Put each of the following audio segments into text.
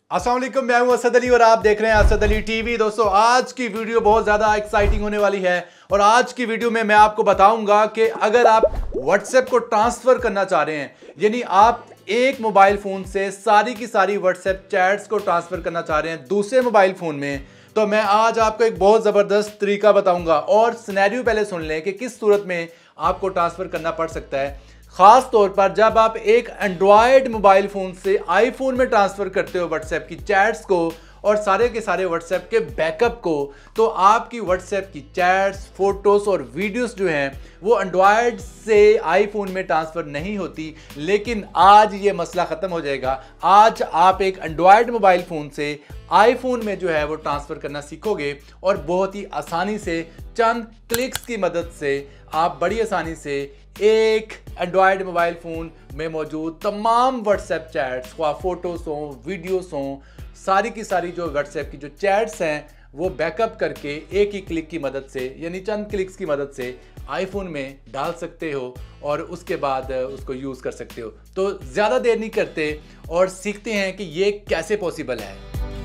अस्सलाम वालेकुम, मैं हूं असद अली और आप देख रहे हैं असद अली टीवी। दोस्तों, आज की वीडियो बहुत ज़्यादा एक्साइटिंग होने वाली है और आज की वीडियो में मैं आपको बताऊंगा कि अगर आप व्हाट्सएप को ट्रांसफ़र करना चाह रहे हैं, यानी आप एक मोबाइल फ़ोन से सारी की सारी व्हाट्सएप चैट्स को ट्रांसफ़र करना चाह रहे हैं दूसरे मोबाइल फ़ोन में, तो मैं आज आपको एक बहुत ज़बरदस्त तरीका बताऊँगा। और सिनेरियो पहले सुन लें कि किस सूरत में आपको ट्रांसफ़र करना पड़ सकता है। खास तौर पर जब आप एक एंड्रॉयड मोबाइल फोन से आईफोन में ट्रांसफर करते हो व्हाट्सएप की चैट्स को और सारे के सारे व्हाट्सएप के बैकअप को, तो आपकी व्हाट्सएप की चैट्स, फोटोज और वीडियोस जो हैं वो एंड्रॉयड से आईफोन में ट्रांसफर नहीं होती। लेकिन आज ये मसला खत्म हो जाएगा। आज आप एक एंड्रॉयड मोबाइल फोन से आईफोन में जो है वो ट्रांसफर करना सीखोगे और बहुत ही आसानी से चंद क्लिक्स की मदद से आप बड़ी आसानी से एक एंड्रॉयड मोबाइल फ़ोन में मौजूद तमाम व्हाट्सएप चैट्स, फोटोज़ हों, वीडियोस हों, सारी की सारी जो व्हाट्सएप की जो चैट्स हैं वो बैकअप करके एक ही क्लिक की मदद से, यानी चंद क्लिक्स की मदद से आईफोन में डाल सकते हो और उसके बाद उसको यूज़ कर सकते हो। तो ज़्यादा देर नहीं करते और सीखते हैं कि ये कैसे पॉसिबल है।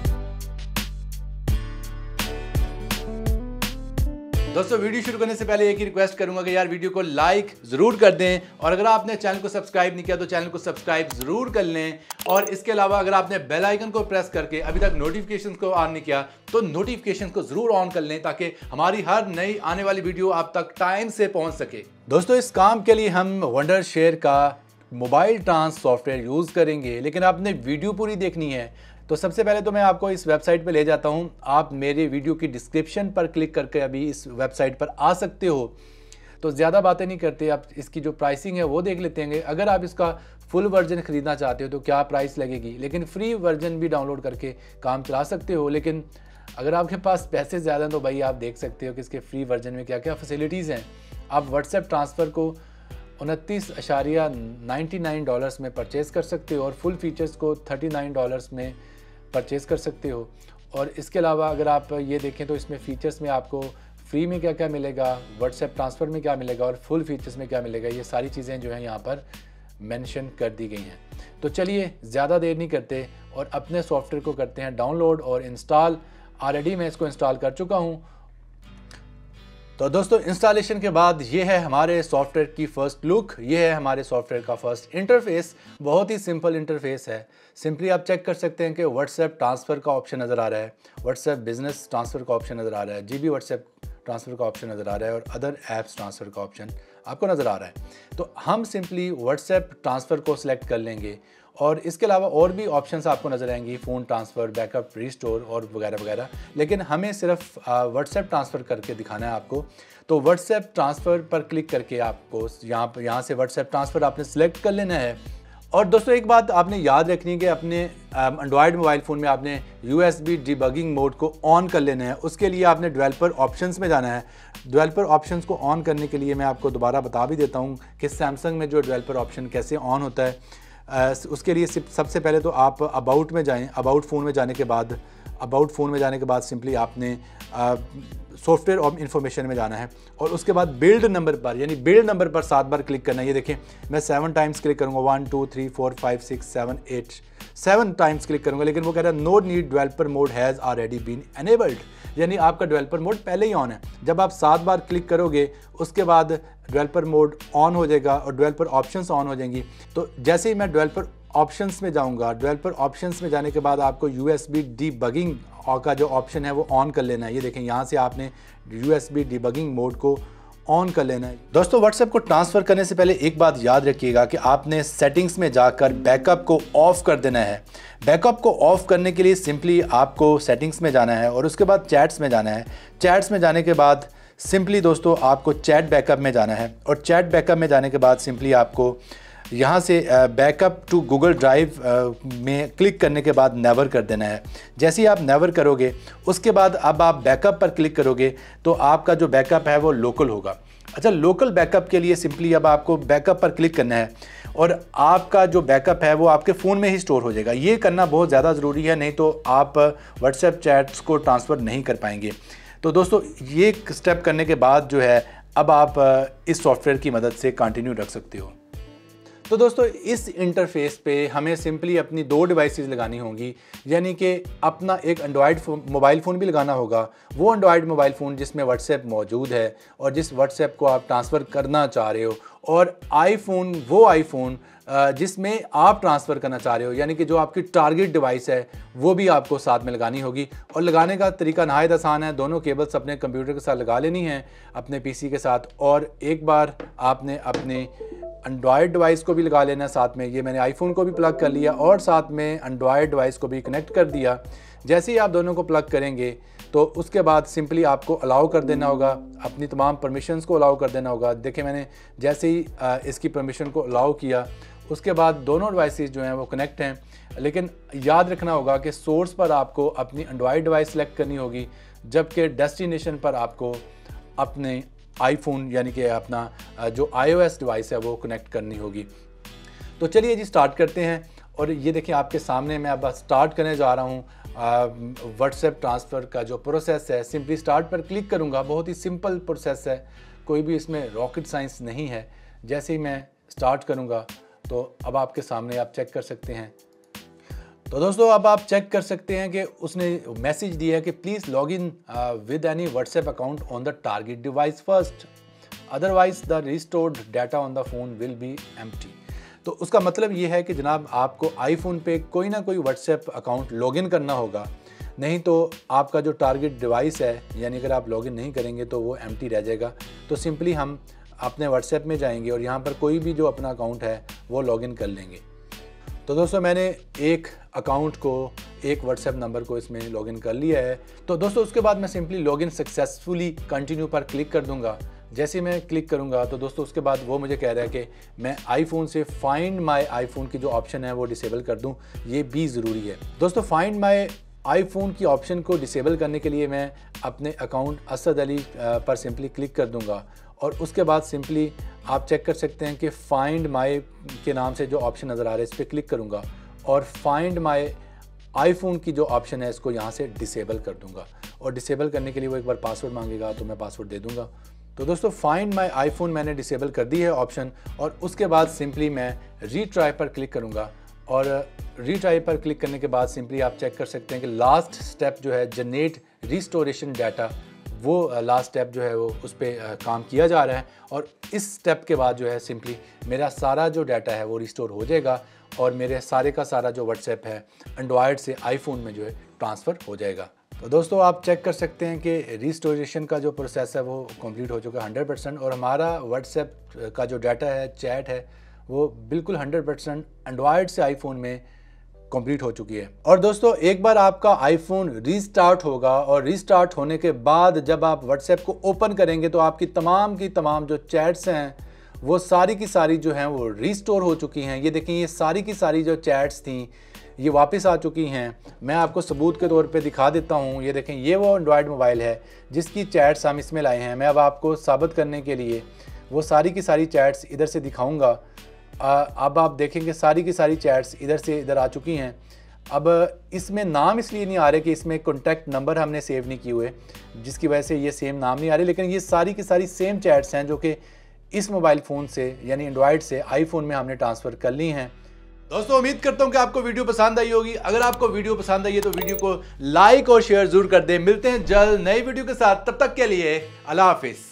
दोस्तों, वीडियो शुरू करने से पहले एक ही रिक्वेस्ट करूंगा कि यार वीडियो को लाइक ज़रूर कर दें और अगर आपने चैनल को सब्सक्राइब नहीं किया तो चैनल को सब्सक्राइब ज़रूर कर लें। और इसके अलावा अगर आपने बेल आइकन को प्रेस करके अभी तक नोटिफिकेशन को ऑन नहीं किया तो नोटिफिकेशन को ज़रूर ऑन कर लें ताकि हमारी हर नई आने वाली वीडियो आप तक टाइम से पहुँच सके। दोस्तों, इस काम के लिए हम वंडरशेयर का मोबाइल ट्रांस सॉफ्टवेयर यूज़ करेंगे, लेकिन आपने वीडियो पूरी देखनी है। तो सबसे पहले तो मैं आपको इस वेबसाइट पे ले जाता हूँ। आप मेरे वीडियो की डिस्क्रिप्शन पर क्लिक करके अभी इस वेबसाइट पर आ सकते हो। तो ज़्यादा बातें नहीं करते, आप इसकी जो प्राइसिंग है वो देख लेते हैं। अगर आप इसका फुल वर्जन ख़रीदना चाहते हो तो क्या प्राइस लगेगी, लेकिन फ्री वर्जन भी डाउनलोड करके काम चला सकते हो। लेकिन अगर आपके पास पैसे ज़्यादा हैं तो भाई आप देख सकते हो कि इसके फ्री वर्जन में क्या क्या फैसिलिटीज़ हैं। आप व्हाट्सएप ट्रांसफ़र को $29.99 में परचेज़ कर सकते हो और फुल फीचर्स को $39 में परचेज़ कर सकते हो। और इसके अलावा अगर आप ये देखें तो इसमें फ़ीचर्स में आपको फ्री में क्या क्या मिलेगा, व्हाट्सएप ट्रांसफ़र में क्या मिलेगा और फुल फीचर्स में क्या मिलेगा, ये सारी चीज़ें जो हैं यहाँ पर मेंशन कर दी गई हैं। तो चलिए ज़्यादा देर नहीं करते और अपने सॉफ्टवेयर को करते हैं डाउनलोड और इंस्टॉल। ऑलरेडी मैं इसको इंस्टॉल कर चुका हूँ। तो दोस्तों, इंस्टॉलेशन के बाद ये है हमारे सॉफ्टवेयर की फ़र्स्ट लुक, ये है हमारे सॉफ्टवेयर का फर्स्ट इंटरफेस। बहुत ही सिंपल इंटरफेस है। सिंपली आप चेक कर सकते हैं कि व्हाट्सएप ट्रांसफ़र का ऑप्शन नज़र आ रहा है, व्हाट्सएप बिजनेस ट्रांसफ़र का ऑप्शन नज़र आ रहा है, जीबी व्हाट्सएप ट्रांसफ़र का ऑप्शन नज़र आ रहा है और अदर ऐप्स ट्रांसफ़र का ऑप्शन आपको नज़र आ रहा है। तो हम सिंपली व्हाट्सएप ट्रांसफ़र को सिलेक्ट कर लेंगे और इसके अलावा और भी ऑप्शंस आपको नज़र आएंगी, फ़ोन ट्रांसफ़र, बैकअप, रिस्टोर और वगैरह वगैरह। लेकिन हमें सिर्फ व्हाट्सएप ट्रांसफ़र करके दिखाना है आपको। तो व्हाट्सएप ट्रांसफ़र पर क्लिक करके आपको यहाँ से व्हाट्सएप ट्रांसफ़र आपने सेलेक्ट कर लेना है। और दोस्तों, एक बात आपने याद रखनी है कि अपने एंड्रॉयड मोबाइल फ़ोन में आपने USB डिबगिंग मोड को ऑन कर लेना है। उसके लिए आपने डेवलपर ऑप्शंस में जाना है। डेवलपर ऑप्शंस को ऑन करने के लिए मैं आपको दोबारा बता भी देता हूँ कि सैमसंग में जो डेवलपर ऑप्शन कैसे ऑन होता है। उसके लिए सबसे पहले तो आप अबाउट में जाएं। अबाउट फ़ोन में जाने के बाद सिंपली आपने सॉफ्टवेयर और इन्फॉर्मेशन में जाना है और उसके बाद बिल्ड नंबर पर, यानी बिल्ड नंबर पर 7 बार क्लिक करना है। ये देखें, मैं 7 टाइम्स क्लिक करूँगा, 1 2 3 4 5 6 7 8 7 टाइम्स क्लिक करूँगा। लेकिन वो कह रहा है no need developer mode has already been enabled, यानी आपका डेवलपर मोड पहले ही ऑन है। जब आप 7 बार क्लिक करोगे उसके बाद डेवलपर मोड ऑन हो जाएगा और डेवलपर ऑप्शंस ऑन हो जाएंगी। तो जैसे ही मैं डेवलपर ऑप्शंस में जाऊंगा, डेवलपर ऑप्शंस में जाने के बाद आपको USB डिबगिंग का जो ऑप्शन है वो ऑन कर लेना है। ये देखें, यहाँ से आपने USB डिबगिंग मोड को ऑन कर लेना है। दोस्तों, व्हाट्सएप को ट्रांसफ़र करने से पहले एक बात याद रखिएगा कि आपने सेटिंग्स में जाकर बैकअप को ऑफ़ कर देना है। बैकअप को ऑफ़ करने के लिए सिंपली आपको सेटिंग्स में जाना है और उसके बाद चैट्स में जाना है। चैट्स में जाने के बाद सिंपली दोस्तों आपको चैट बैकअप में जाना है और चैट बैकअप में जाने के बाद सिंपली आपको यहाँ से बैकअप टू गूगल ड्राइव में क्लिक करने के बाद नेवर कर देना है। जैसे ही आप नेवर करोगे उसके बाद अब आप बैकअप पर क्लिक करोगे तो आपका जो बैकअप है वो लोकल होगा। अच्छा, लोकल बैकअप के लिए सिंपली अब आपको बैकअप पर क्लिक करना है और आपका जो बैकअप है वो आपके फ़ोन में ही स्टोर हो जाएगा। ये करना बहुत ज़्यादा ज़रूरी है, नहीं तो आप व्हाट्सएप चैट्स को ट्रांसफ़र नहीं कर पाएंगे। तो दोस्तों, ये स्टेप करने के बाद जो है अब आप इस सॉफ्टवेयर की मदद से कंटिन्यू रख सकते हो। तो दोस्तों इस इंटरफेस पे हमें सिंपली अपनी 2 डिवाइसेस लगानी होंगी, यानी कि अपना एक एंड्रॉयड मोबाइल फ़ोन भी लगाना होगा, वो एंड्रॉयड मोबाइल फ़ोन जिसमें व्हाट्सएप मौजूद है और जिस व्हाट्सएप को आप ट्रांसफ़र करना चाह रहे हो, और आईफोन वो आईफोन जिसमें आप ट्रांसफ़र करना चाह रहे हो, यानी कि जो आपकी टारगेट डिवाइस है वो भी आपको साथ में लगानी होगी। और लगाने का तरीका नहायत आसान है, दोनों केबल्स अपने कंप्यूटर के साथ लगा लेनी है अपने पीसी के साथ, और एक बार आपने अपने एंड्रॉयड डिवाइस को भी लगा लेना है साथ में। ये मैंने आईफोन को भी प्लग कर लिया और साथ में एंड्रॉयड डिवाइस को भी कनेक्ट कर दिया। जैसे ही आप दोनों को प्लग करेंगे तो उसके बाद सिंपली आपको अलाउ कर देना होगा, अपनी तमाम परमिशंस को अलाउ कर देना होगा। देखिए मैंने जैसे ही इसकी परमिशन को अलाउ किया, उसके बाद दोनों डिवाइसेस जो हैं वो कनेक्ट हैं। लेकिन याद रखना होगा कि सोर्स पर आपको अपनी एंड्रॉयड डिवाइस सेलेक्ट करनी होगी, जबकि डेस्टिनेशन पर आपको अपने आईफोन यानी कि अपना जो iOS डिवाइस है वो कनेक्ट करनी होगी। तो चलिए जी स्टार्ट करते हैं। और ये देखिए आपके सामने मैं अब स्टार्ट करने जा रहा हूँ व्हाट्सएप ट्रांसफ़र का जो प्रोसेस है। सिंपली स्टार्ट पर क्लिक करूँगा, बहुत ही सिंपल प्रोसेस है, कोई भी इसमें रॉकेट साइंस नहीं है। जैसे ही मैं स्टार्ट करूँगा तो अब आपके सामने आप चेक कर सकते हैं। तो दोस्तों अब आप चेक कर सकते हैं कि उसने मैसेज दिया है कि please log in with any WhatsApp account on the target device first, otherwise the restored data on the phone will be empty. तो उसका मतलब ये है कि जनाब आपको आईफोन पे कोई ना कोई व्हाट्सएप अकाउंट लॉगिन करना होगा, नहीं तो आपका जो टारगेट डिवाइस है, यानी अगर आप लॉगिन नहीं करेंगे तो वो एम्प्टी रह जाएगा। तो सिंपली हम अपने व्हाट्सएप में जाएंगे और यहाँ पर कोई भी जो अपना अकाउंट है वो लॉगिन कर लेंगे। तो दोस्तों मैंने एक अकाउंट को, एक व्हाट्सएप नंबर को इसमें लॉगिन कर लिया है। तो दोस्तों उसके बाद मैं सिंपली लॉगिन सक्सेसफुली कंटिन्यू पर क्लिक कर दूंगा। जैसे मैं क्लिक करूंगा तो दोस्तों उसके बाद वो मुझे कह रहा है कि मैं आईफोन से फाइंड माय आईफोन की जो ऑप्शन है वो डिसेबल कर दूं, ये भी ज़रूरी है। दोस्तों फाइंड माय आईफोन की ऑप्शन को डिसेबल करने के लिए मैं अपने अकाउंट असद अली पर सिंपली क्लिक कर दूंगा और उसके बाद सिंपली आप चेक कर सकते हैं कि फाइंड माय के नाम से जो ऑप्शन नज़र आ रहा है इस पर क्लिक करूँगा और फाइंड माय आईफोन की जो ऑप्शन है इसको यहाँ से डिसेबल कर दूँगा। और डिसेबल करने के लिए वो एक बार पासवर्ड मांगेगा तो मैं पासवर्ड दे दूँगा। तो दोस्तों फाइंड माय आईफोन मैंने डिसेबल कर दी है ऑप्शन, और उसके बाद सिंपली मैं रीट्राई पर क्लिक करूँगा। और रीट्राई पर क्लिक करने के बाद सिंपली आप चेक कर सकते हैं कि लास्ट स्टेप जो है जनरेट रिस्टोरेशन डाटा, वो लास्ट स्टेप जो है वो उस पर काम किया जा रहा है। और इस स्टेप के बाद जो है सिंपली मेरा सारा जो डाटा है वो रिस्टोर हो जाएगा और मेरे सारे का सारा जो व्हाट्सएप है एंड्रॉयड से आईफोन में जो है ट्रांसफ़र हो जाएगा। तो दोस्तों आप चेक कर सकते हैं कि रिस्टोरेशन का जो प्रोसेस है वो कंप्लीट हो चुका है 100%, और हमारा व्हाट्सएप का जो डाटा है, चैट है, वो बिल्कुल 100% एंड्रॉयड से आईफोन में कंप्लीट हो चुकी है। और दोस्तों एक बार आपका आईफोन रीस्टार्ट होगा और रीस्टार्ट होने के बाद जब आप व्हाट्सएप को ओपन करेंगे तो आपकी तमाम जो चैट्स हैं वो सारी की सारी जो हैं वो रीस्टोर हो चुकी हैं। ये देखिए ये सारी की सारी जो चैट्स थी ये वापस आ चुकी हैं। मैं आपको सबूत के तौर पे दिखा देता हूँ। ये देखें ये वो एंड्रॉयड मोबाइल है जिसकी चैट्स हम इसमें लाए हैं। मैं अब आपको साबित करने के लिए वो सारी की सारी चैट्स इधर से दिखाऊंगा। अब आप देखेंगे सारी की सारी चैट्स इधर से इधर आ चुकी हैं। अब इसमें नाम इसलिए नहीं आ रहे कि इसमें कॉन्टैक्ट नंबर हमने सेव नहीं किए हुए, जिसकी वजह से ये सेम नाम नहीं आ रहे, लेकिन ये सारी की सारी सेम चैट्स हैं जो कि इस मोबाइल फ़ोन से यानी एंड्रॉयड से आईफोन में हमने ट्रांसफ़र कर ली हैं। दोस्तों उम्मीद करता हूं कि आपको वीडियो पसंद आई होगी। अगर आपको वीडियो पसंद आई है तो वीडियो को लाइक और शेयर जरूर कर दें। मिलते हैं जल्द नई वीडियो के साथ, तब तक के लिए अल्लाह हाफिज़।